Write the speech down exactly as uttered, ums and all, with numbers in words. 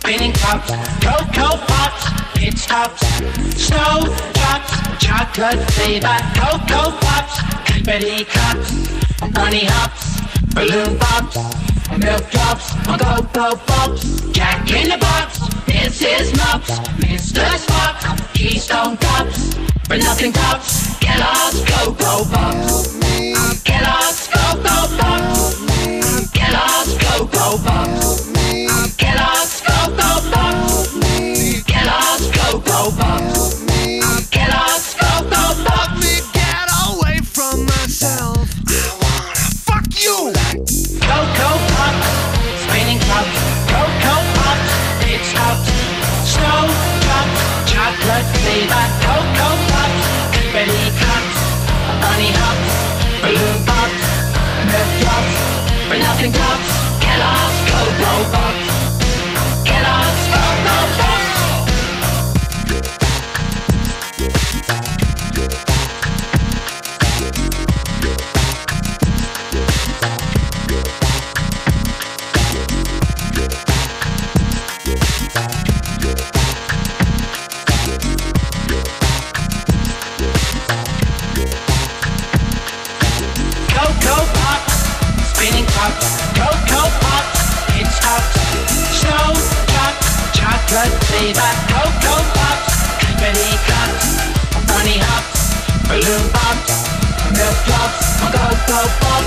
spinning tops, Cocoa Pops, it's tops, snow drops, chocolate flavor, Cocoa Pops, confetti cups, bunny hops, balloon pops, milk drops, Cocoa Pops, Jack in the Box, Missus Mops, Mister Spock, Keystone Cups, but nothing tops, Kellogg's Cocoa Pops, Kellogg's Cocoa Pops, Kellogg's Cocoa Pops, Kellogg's Cocoa Pops, Kellogg's Cocoa Pops, Kellogg's Cocoa Pops. Me get away from myself. I wanna fuck you. Cocoa Pops, spinning tops, Cocoa Pops, it's tops, snow drops, chocolate flavor, Cocoa Pops, confetti cups, bunny hops, balloon pops, milk drops, but nothing tops, Kellogg's Cocoa Pops, Kellogg's Cocoa Pops. Cocoa Pops, spinning tops, Cocoa Pops, it's tops, snow drops, chocolate flavor, Cocoa Pops, confetti cups, bunny hops, balloon pops, milk drops, Cocoa Pops.